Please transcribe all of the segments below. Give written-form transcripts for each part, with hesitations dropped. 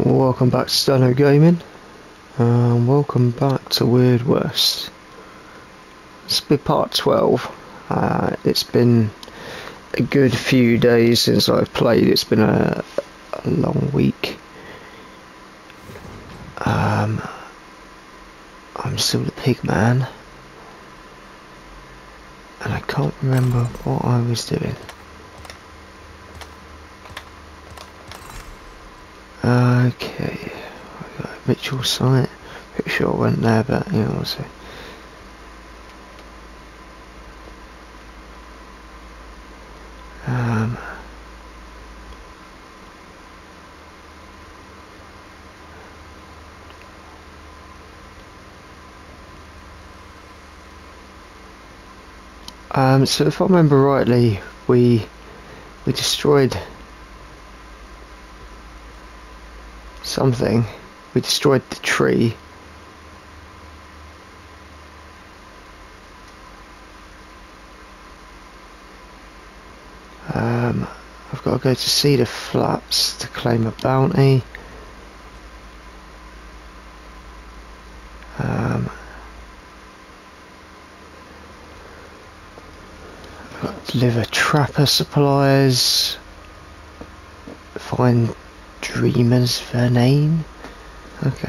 Welcome back to Stano Gaming, and welcome back to Weird West. This will be part 12. It's been a good few days since I've played. It's been a long week. I'm still the pig man, and I can't remember what I was doing. Okay, I got a Mitchell site. Pretty sure I went there, but you know, we'll see. So if I remember rightly, we destroyed something. We destroyed the tree. I've got to go to Cedar Flats to claim a bounty. I've got to deliver trapper supplies. Find Dreamer's Vernane. Okay.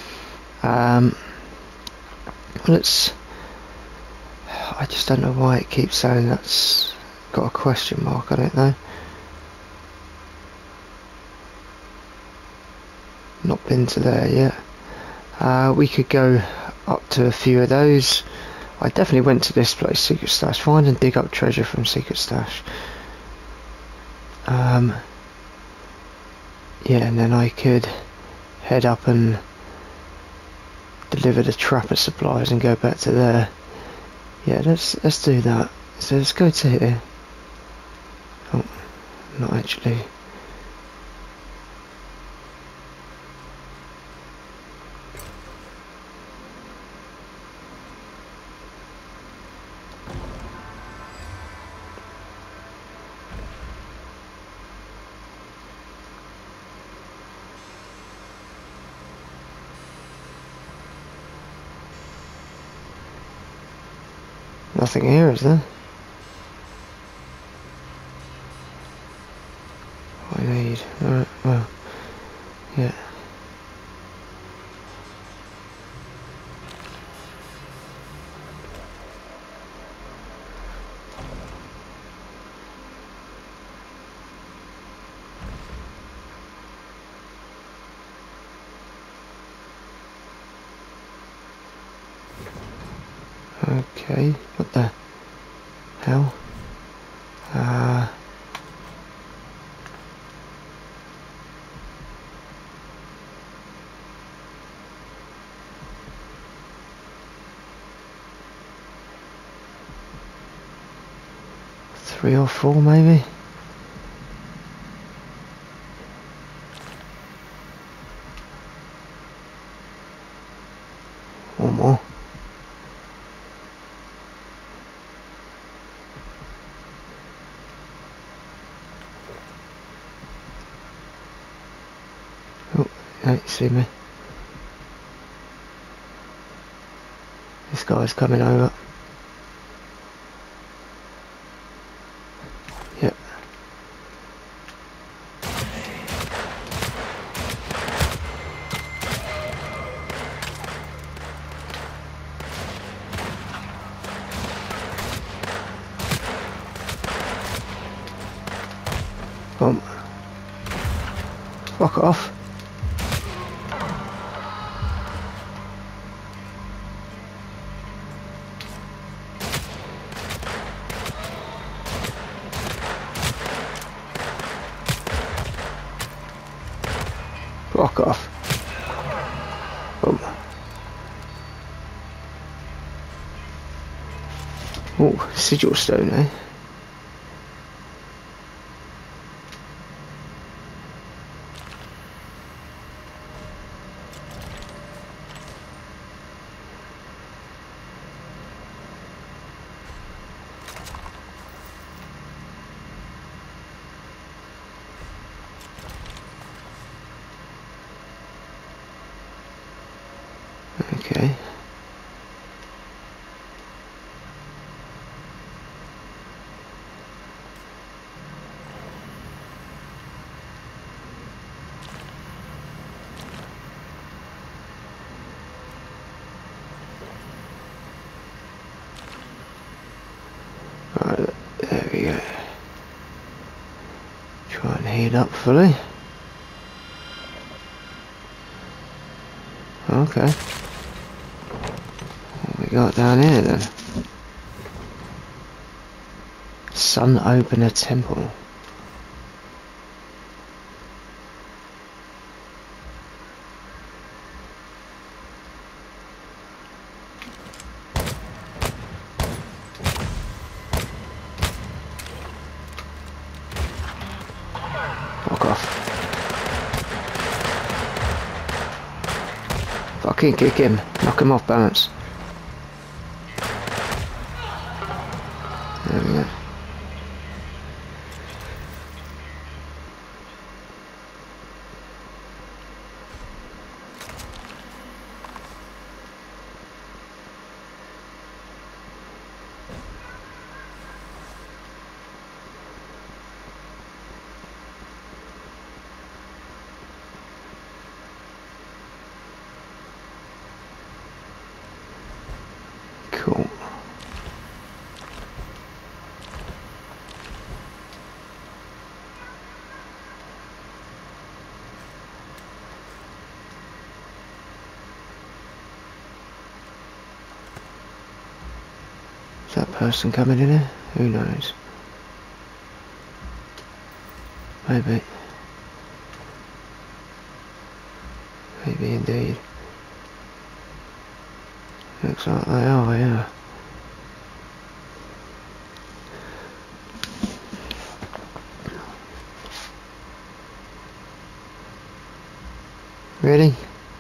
Let's. I just don't know why it keeps saying that's got a question mark on it though. Not been to there yet. We could go up to a few of those. I definitely went to this place, Secret Stash. Find and dig up treasure from Secret Stash. Yeah, and then I could head up and deliver the trapper supplies and go back to there. Yeah, let's do that. So let's go to here. Oh, not actually. Nothing here, is there? What I need. Alright, well, yeah. Okay, what the hell? 3 or 4 maybe? Or more. Oh, you see me. This guy's coming over. Yep. Boom. Fuck off. Fuck off. Boom. Oh, sigil stone, eh? Okay. Right, there we go. Try and heat up fully. Okay. What we got down here then? Sun Opener Temple. Fuck off. Fucking kick him. Knock him off balance. There we go. Cool. Is that person coming in here? Who knows? Maybe. Maybe indeed. Looks like they are, yeah. Really?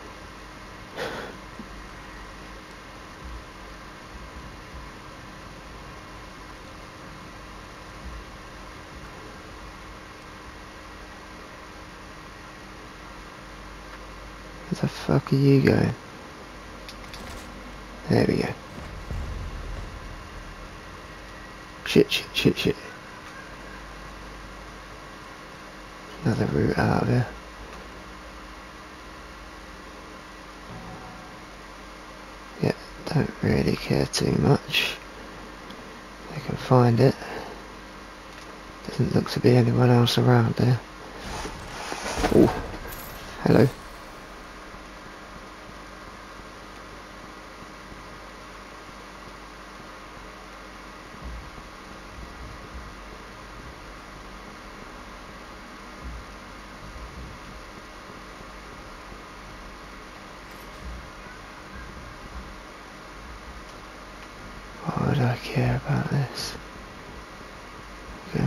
Where the fuck are you going? There we go. Shit. Another route out of here. Yeah, don't really care too much. They can find it. Doesn't look to be anyone else around there. Oh, hello. Why would I care about this? Okay.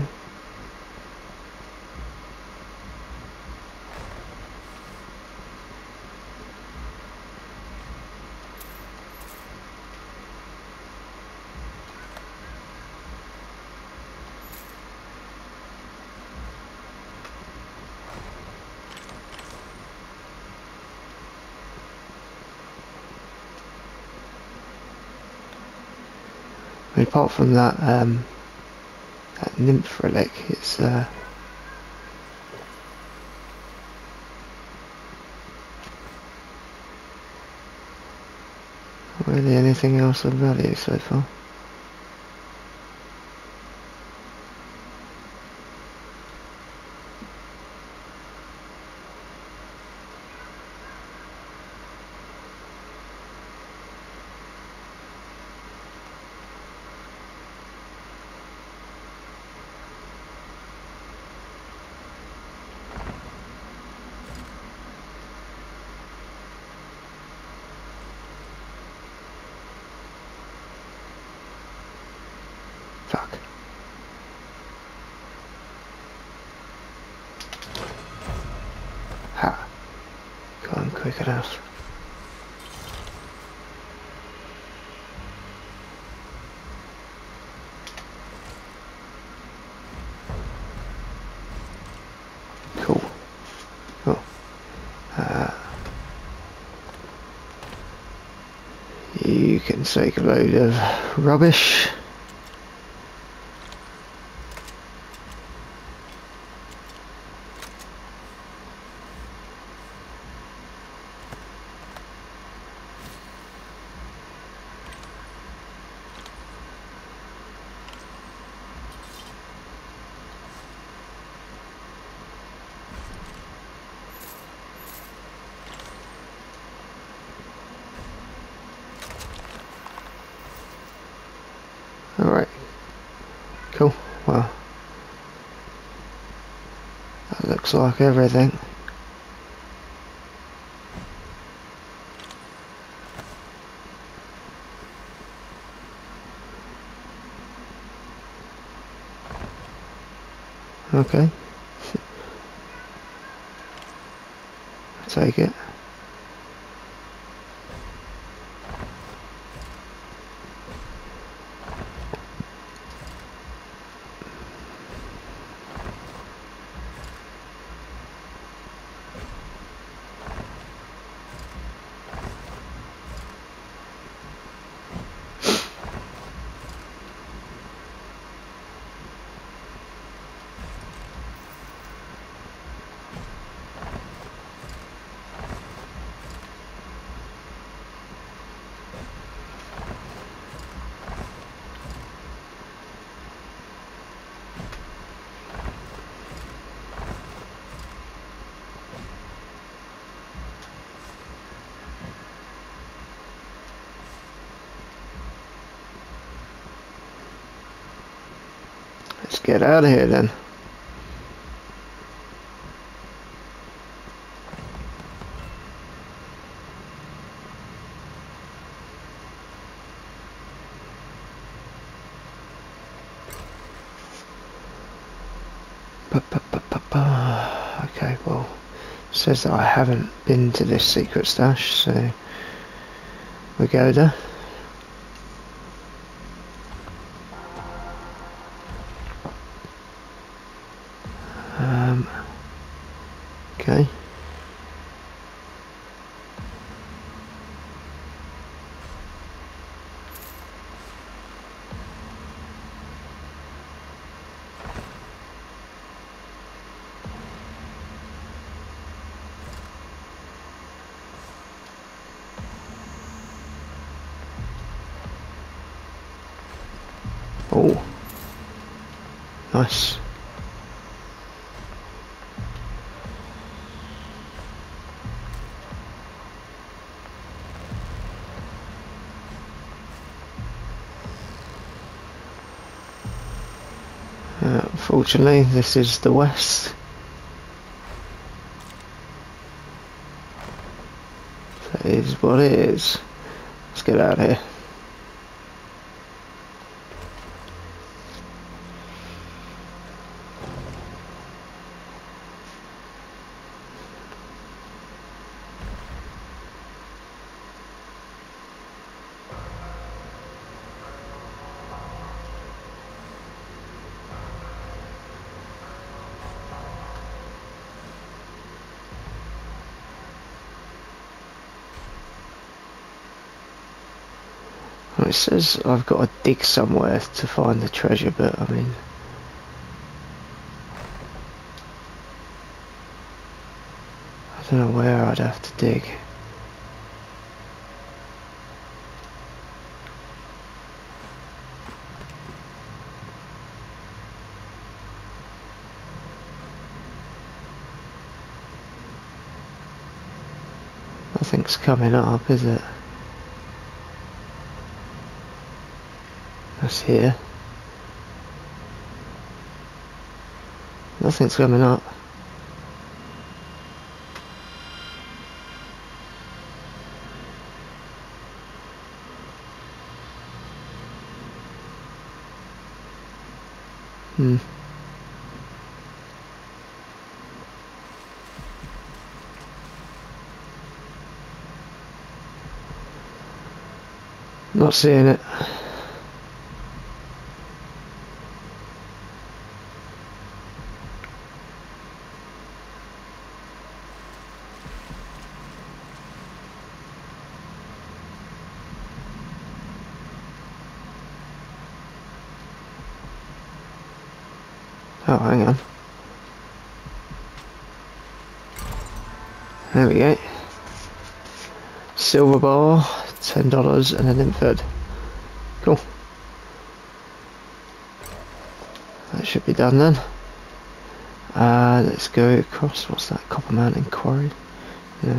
I mean, apart from that, that nymph relic, it's not really anything else of value so far. Fuck. Ha. Gone quick enough. Cool. Oh. can take a load of rubbish. Alright, cool, well, that looks like everything. Okay, I'll take it. Let's get out of here then. Okay, well, it says that I haven't been to this secret stash, so we go there. Okay. Oh, nice. Unfortunately, this is the west. That is what it is. Let's get out of here. Well, it says I've got to dig somewhere to find the treasure, but I mean, I don't know where I'd have to dig. Nothing's coming up, is it? That's here. Nothing's coming up. Not seeing it. Oh, hang on. There we go. Silver bar, $10 and an infed. Cool. That should be done then. Let's go across. What's that? Copper Mountain Quarry? Yeah.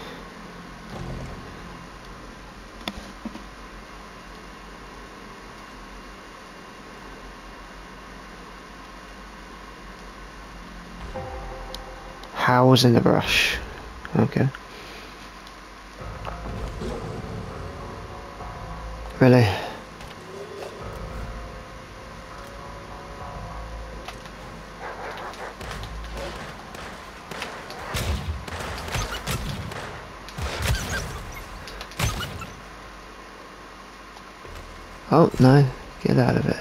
Howls in the brush. Okay. Really? Oh no, get out of it.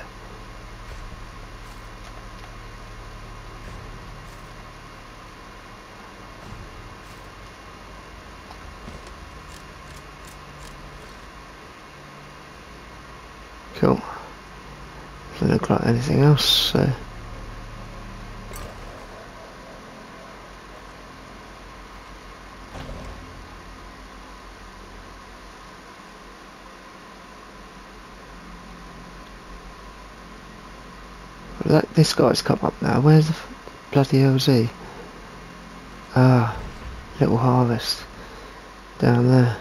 Cool. Doesn't look like anything else, so. This guy's come up now. Where's the bloody LZ? Ah, Little Harvest. Down there.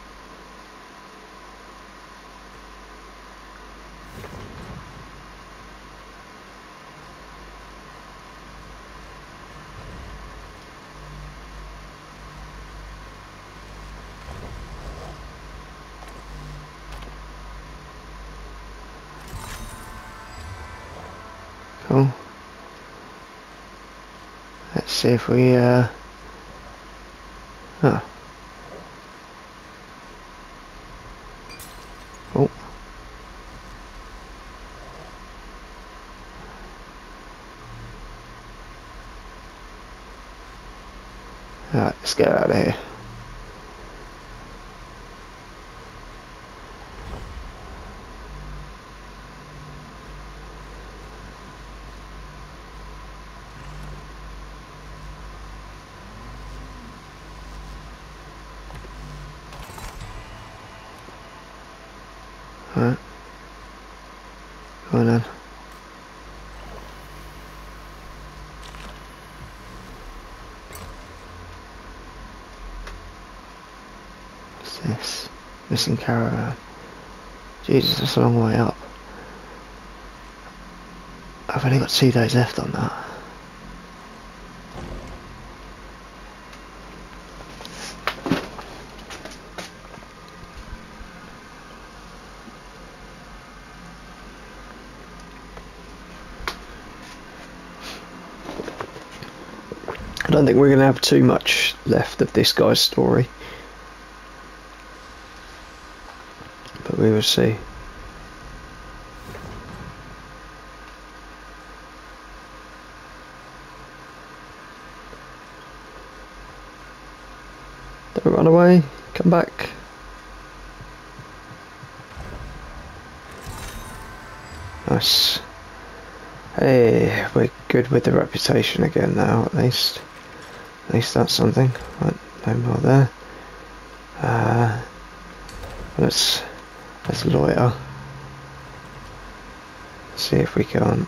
Cool. Let's see if we, oh. Oh. Alright, let's get out of here. Alright. Go on then. What's this? Missing caravan. Jesus, that's a long way up. I've only got 2 days left on that. I don't think we're going to have too much left of this guy's story, but we will see. Don't run away, come back. Nice. Hey, we're good with the reputation again now, at least. At least that's something. Right, no more there. Let's loiter. See if we can't.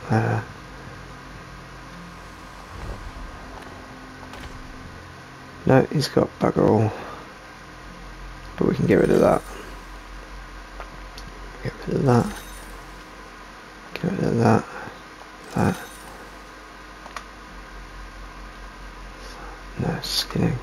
No, he's got bugger all. But we can get rid of that. Get rid of that. Get rid of that. That. No, skinning.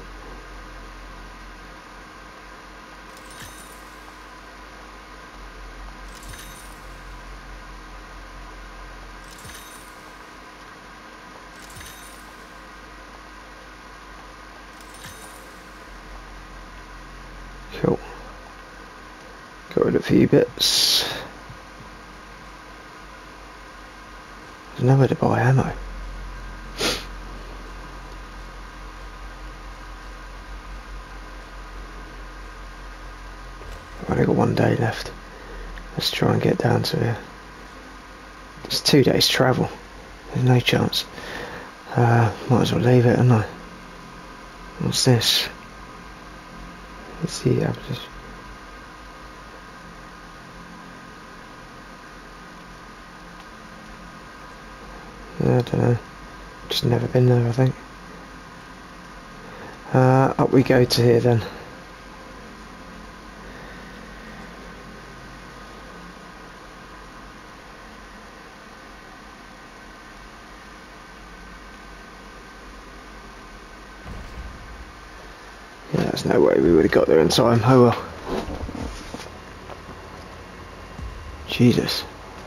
Cool. Got rid of a few bits. There's nowhere to buy ammo. I've only got 1 day left. Let's try and get down to here. It's 2 days travel. There's no chance. Might as well leave it, haven't I? What's this? Let's see. I've just... Yeah, I don't know. Just never been there, I think. Up we go to here then. Yeah, there's no way we would have got there in time. Oh well. Jesus.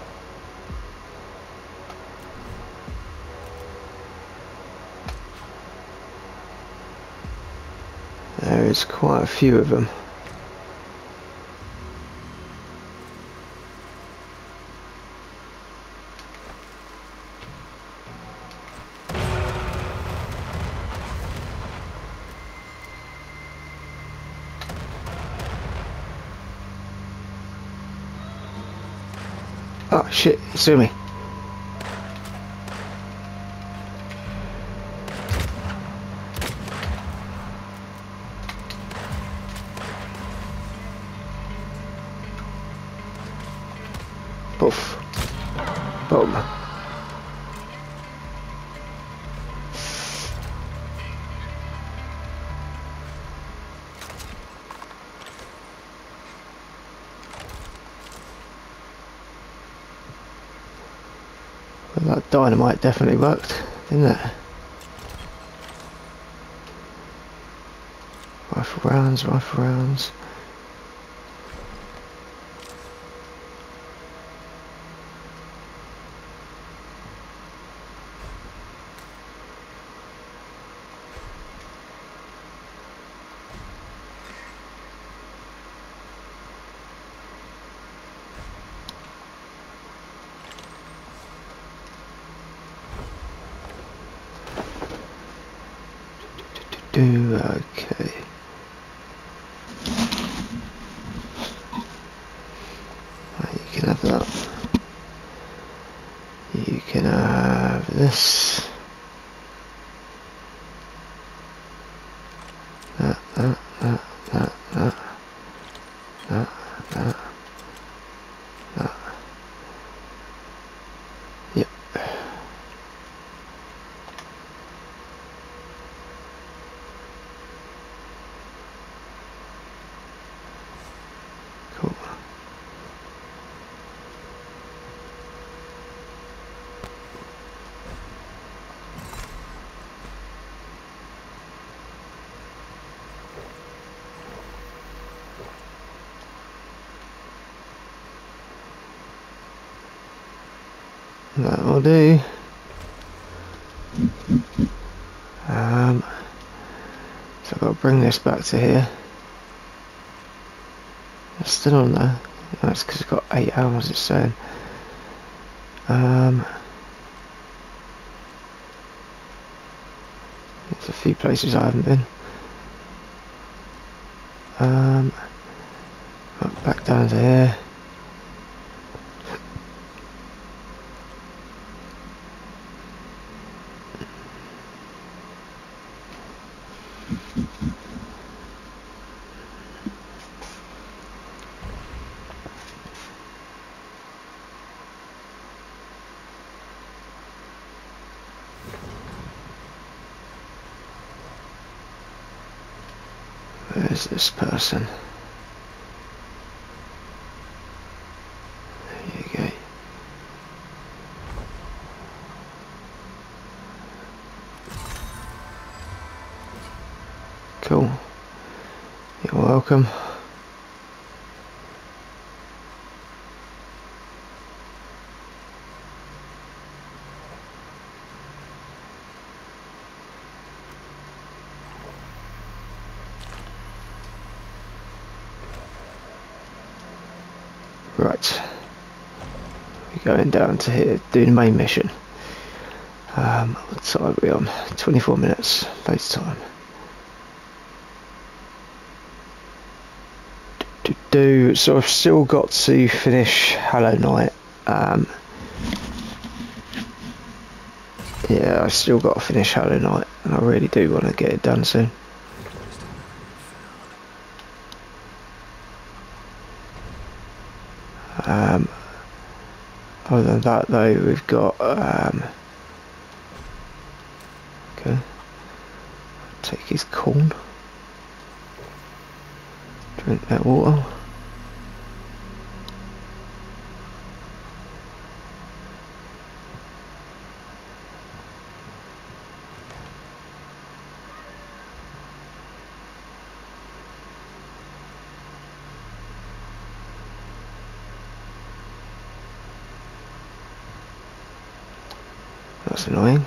There's quite a few of them. Oh shit, he saw me. Poof. Boom. Well, that dynamite definitely worked, didn't it? Rifle rounds, rifle rounds. Okay. Right, you can have that. You can have this. That. Yep. Cool. That'll do. So I've got to bring this back to here. It's still on there. That's because it's got 8 hours, it's saying. There's a few places I haven't been. Back down to here. Where's this person? There you go. Cool. You're welcome. Right, we're going down to here, do the main mission. What time are we on? 24 minutes, base time. So I've still got to finish Hollow Knight. Yeah, I still got to finish Hollow Knight, and I really do want to get it done soon. Other than that though, we've got okay, take his corn, drink that water. That's annoying.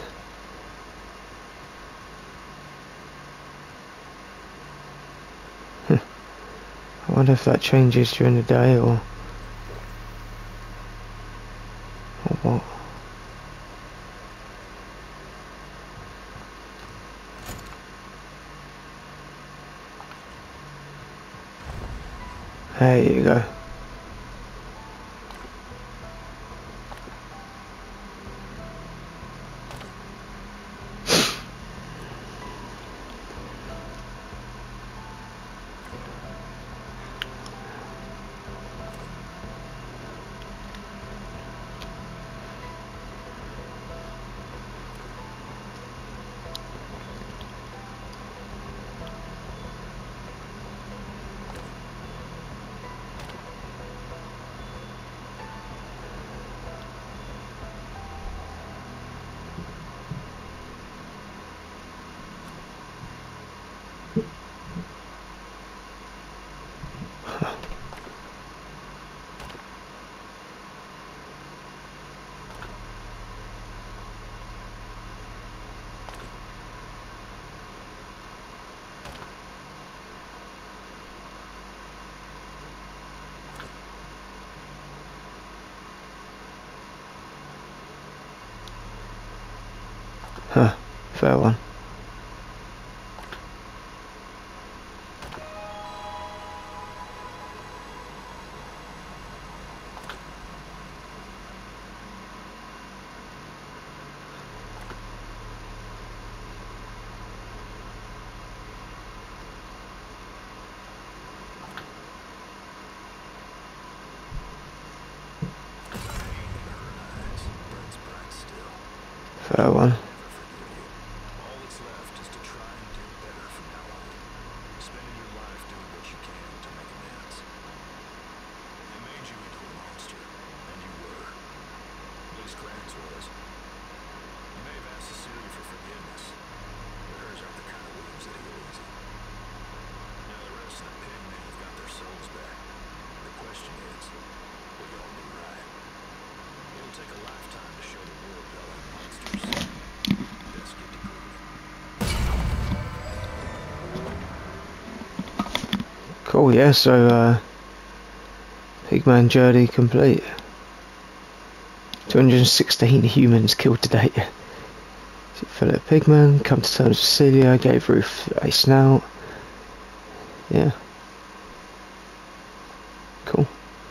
I wonder if that changes during the day or what. There you go. Huh, fair one. Fair one. All that's left is to try and do better from now on. Spending your life doing what you can to make amends. They made you into a monster, and you were. At least Clarence was. You may have asked Cecilia for forgiveness, but hers aren't the kind of wounds that heal easy. Now the rest of the pigmen have got their souls back. The question is, will y'all do right? It'll take a lifetime to show the world y'all are monsters. Best get to grooving. Cool, yeah, so Pigman journey complete. 216 humans killed to date. Philip Pigman, come to terms with Celia, gave Ruth a snout. Yeah. Cool.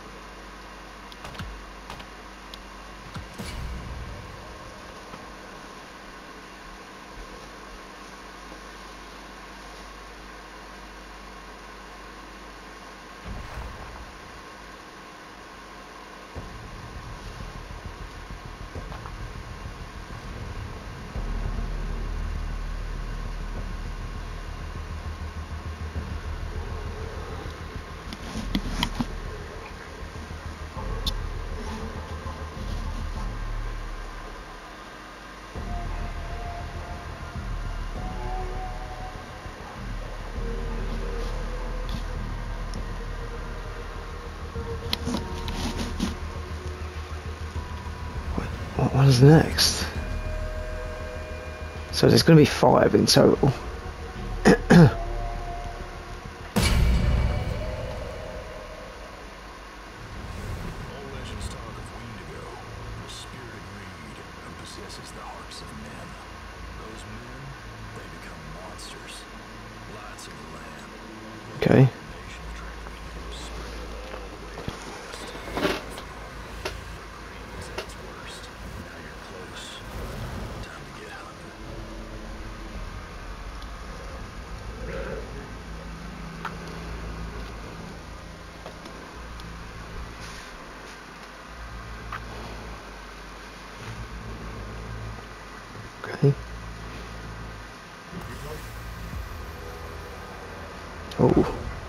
What is next? So there's going to be 5 in total. All legends talk of Wendigo, the spirit of greed who possesses the hearts of men. Those men, they become monsters. Lights of the land. Okay. Nation of Draconia spread all the way to the west. Where green is at its worst. Now you're close. Time to Oh.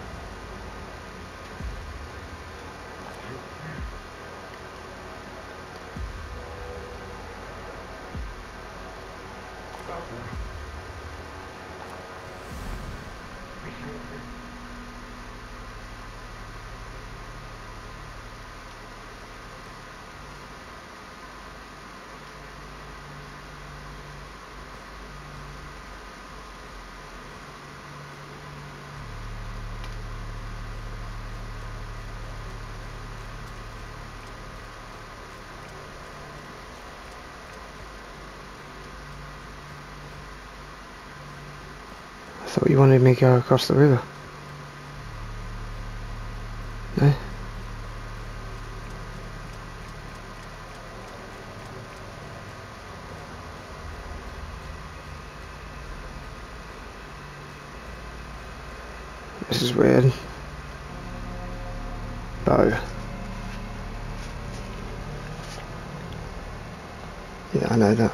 I thought you wanted me to go across the river. No? This is weird. Bow. Yeah, I know that.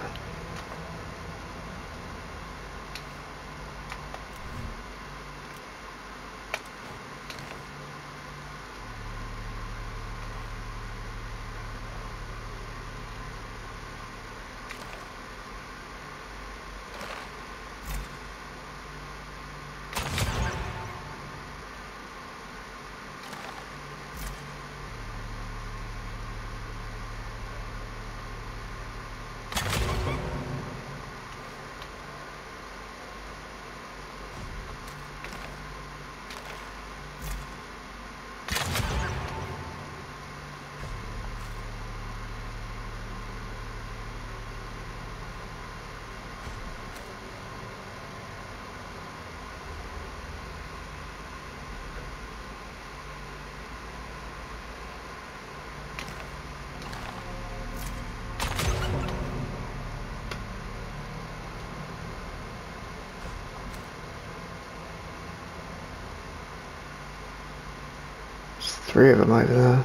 There's 3 of them over there.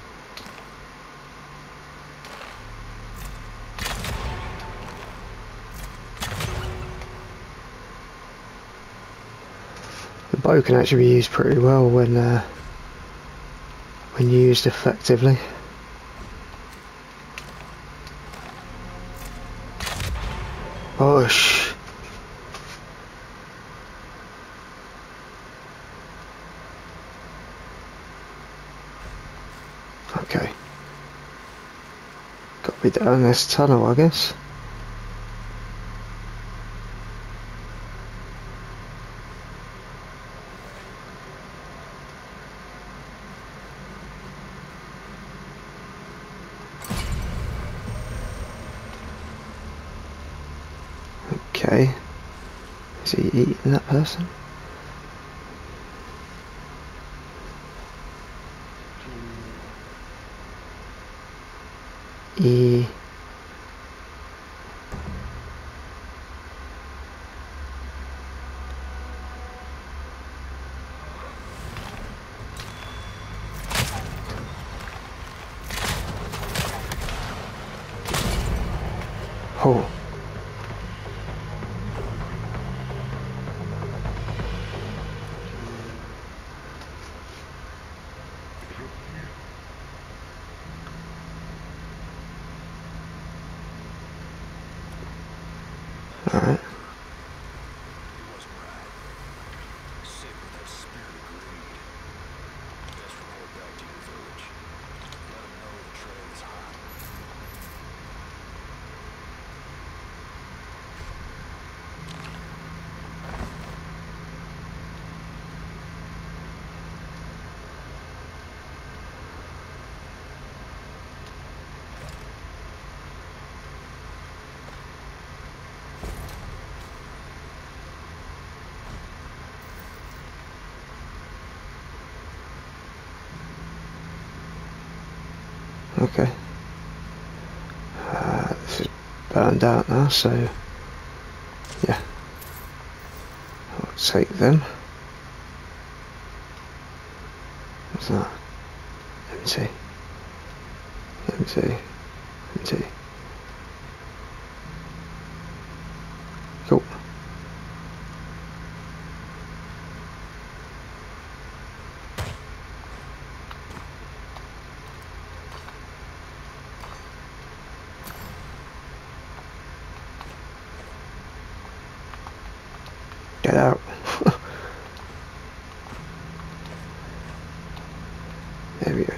The bow can actually be used pretty well when used effectively. Push. Okay. Got to be down this tunnel, I guess. Okay. Is he eating that person? E. Oh. Alright. He wasn't right. Sick with that spirit of greed. Best report back to your village. Let him know the trail is hot. Okay. This is burned out now, so yeah. I'll take them. What's that? Empty. Empty. Empty. Cool. Get out. There we go.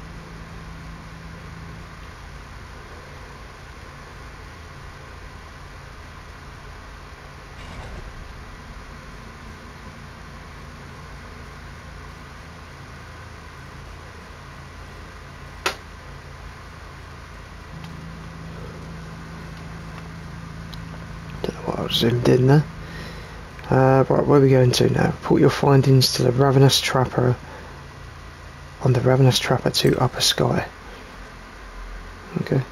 Don't know what I was zoomed in there. Right, where are we going to now? Report your findings to the Ravenous Trapper on the Ravenous Trapper 2 Upper Sky. Okay.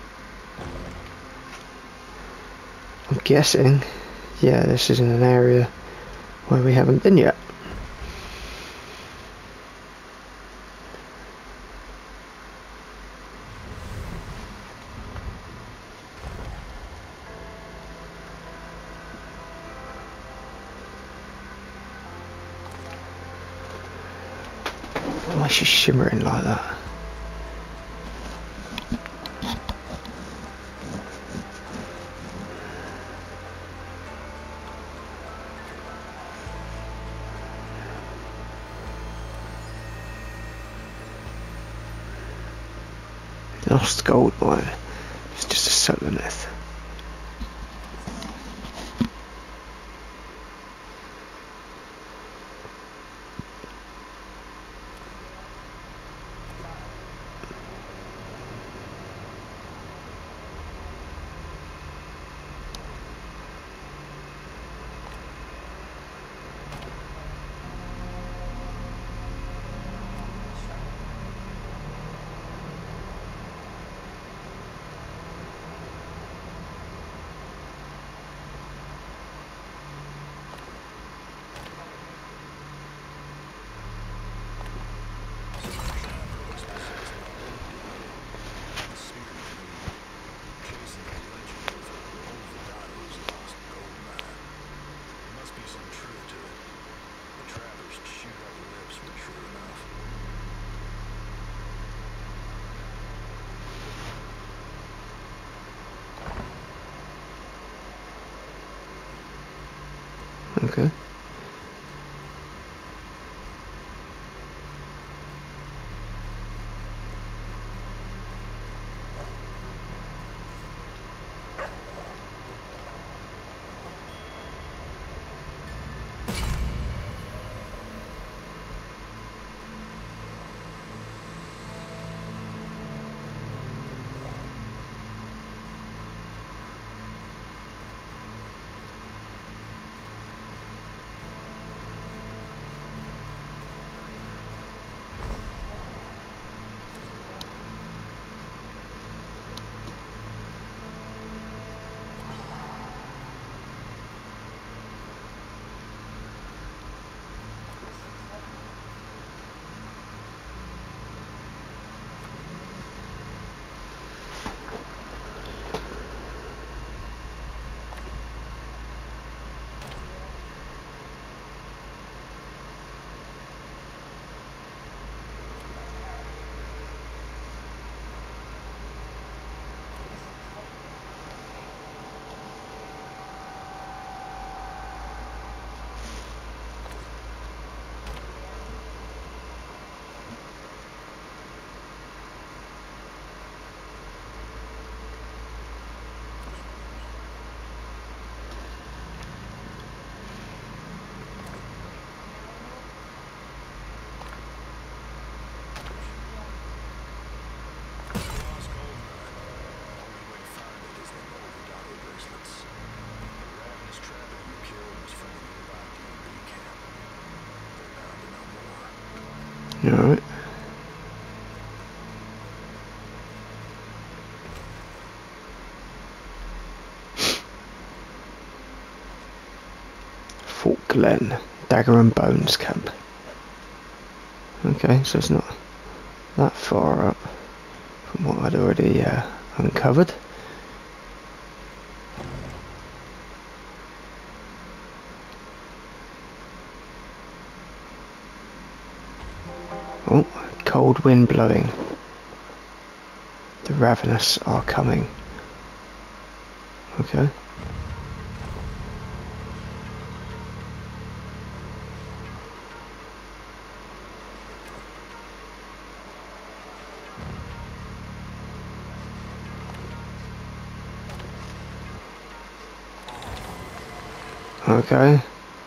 I'm guessing, yeah, this is in an area where we haven't been yet. Why is she shimmering like that? Lost gold mine. It's just a solar myth. Okay. You alright? Fort Glen, Dagger and Bones camp. Okay, so it's not that far up from what I'd already uncovered. Oh, cold wind blowing. The Ravenous are coming. Okay. Okay.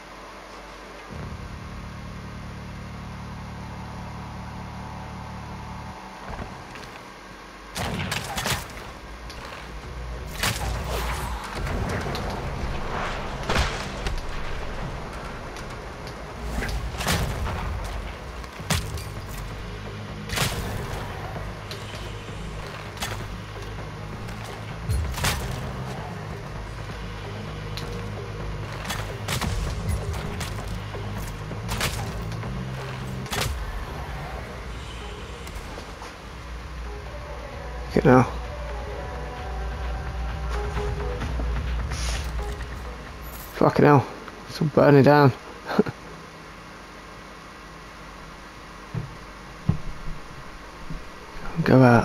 Get now. Fucking hell. It's all burning down. Go out.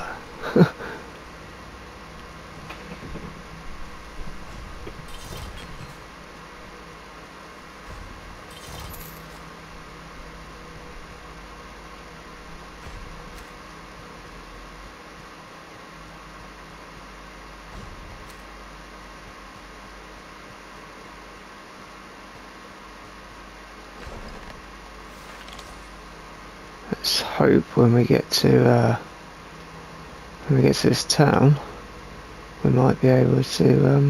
Let's hope when we get to this town, we might be able to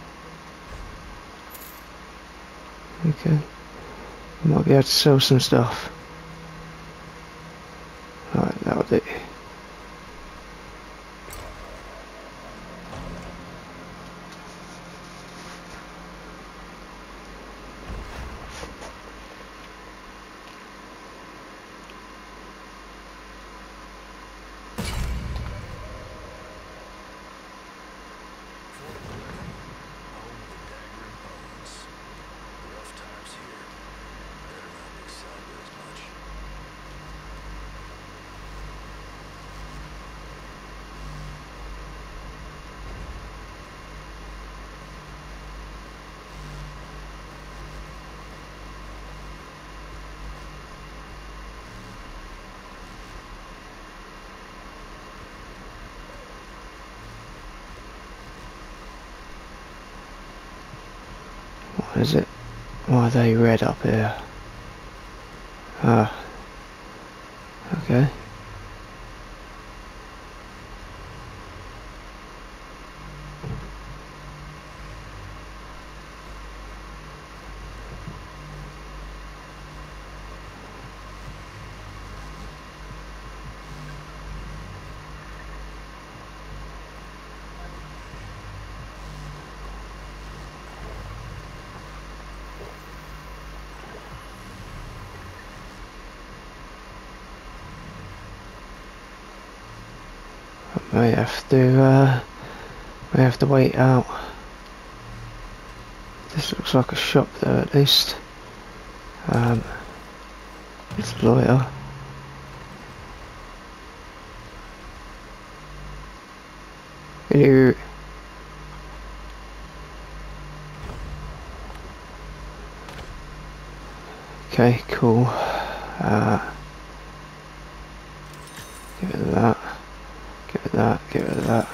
okay, we might be able to sell some stuff. Right, that'll do. Rough times here. Better not be sideways much. What is it? Why are they red up here? Ah, okay. May have to wait out. This looks like a shop though, at least. It's a lawyer. Hello. Okay, cool. Give it that. Give it that. Give it that.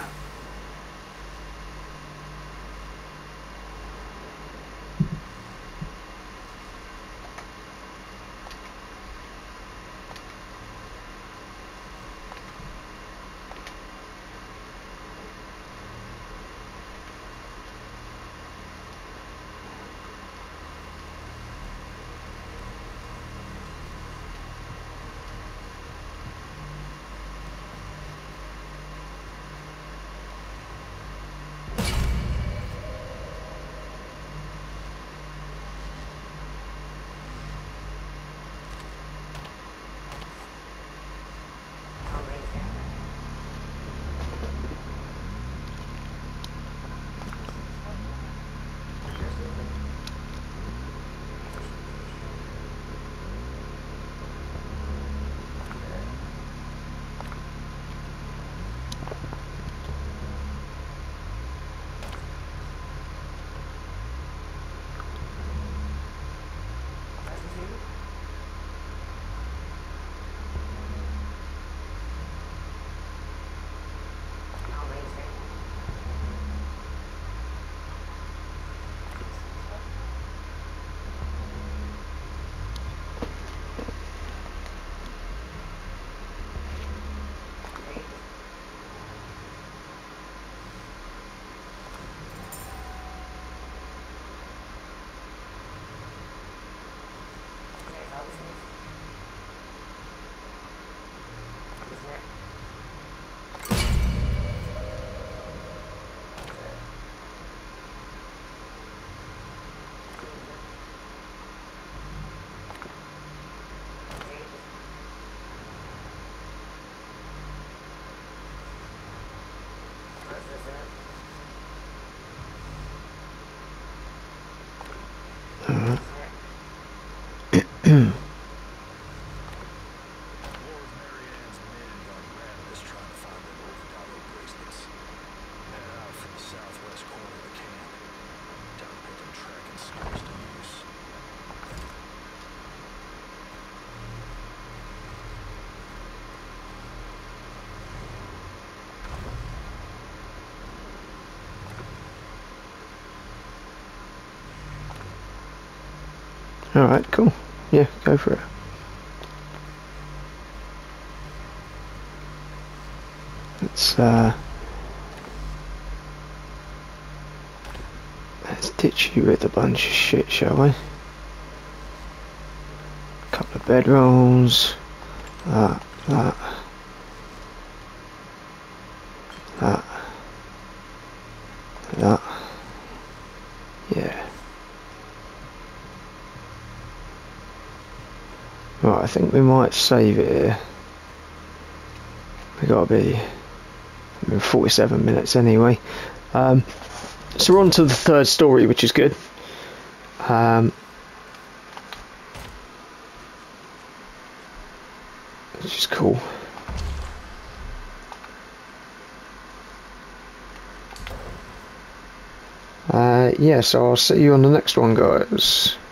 More of Marianne's men gone ravenous trying to find them Overdado bracelets. Headed out from the southwest corner of the camp. Time to put them tracking skills to use. Alright, cool. Yeah, go for it. Let's ditch you with a bunch of shit, shall we? Couple of bedrolls. That. Yeah. Right, I think we might save it here. We gotta be 47 minutes anyway. So we're on to the third story, which is good. Which is cool. Yeah, so I'll see you on the next one, guys.